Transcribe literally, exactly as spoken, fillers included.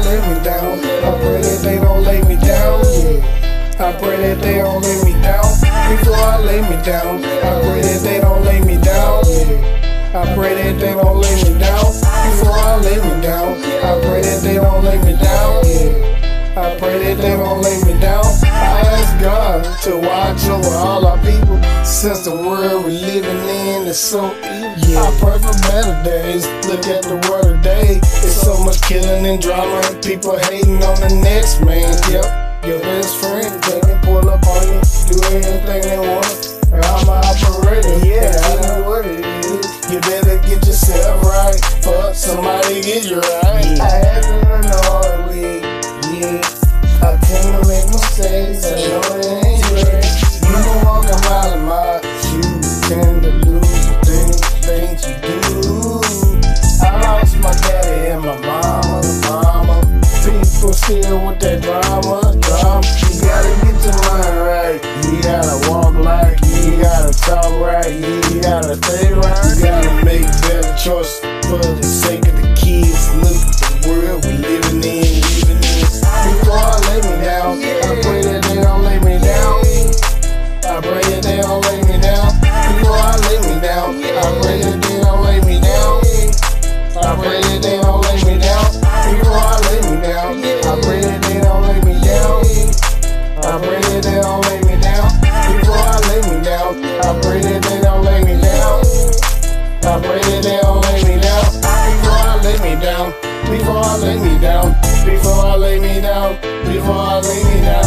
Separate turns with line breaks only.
lay me down. I pray that they don't lay me down. Yeah. I pray that they don't lay me down. Before I lay me down, I pray that they don't lay me down. Yeah. I pray that they don't lay me down. Before I lay me down, I pray that they don't lay me down. Yeah. I pray that they don't lay me down. I ask God to watch over all our people, since the world we're living in is so evil. Yeah. I pray for better days. Look at the world today. There's so much killing and drama, and people hating on the next man. Yep, your best friend, they can pull up on you, do anything they want. And I'm an operator, yeah, I know what it is. You better get yourself right, fuck somebody get you right. Yeah. I haven't learned the hard way. Yeah, I tend to make mistakes, I know it ain't great. You can walk a mile in my shoes, tend to lose the things, things you do. I lost my daddy and my mama, mama. People still with that drama, drama. You gotta get your mind right, you gotta walk like, you gotta talk right, you gotta stay right. You gotta make better choices for the sake of the kids. Look at the world we living in, living in. Before I lay me down, I pray that they don't lay me down. I pray that they don't lay me down. Before I lay me down, I pray that they don't lay me down. I pray that they don't lay me down. Before I lay me down, I pray that they don't lay me down. I pray that they don't lay me down. Before I lay me down, I pray that they don't lay me down. I pray that they don't lay me down. Before I lay me down. Before I lay me down, before I lay me down, before I lay me down.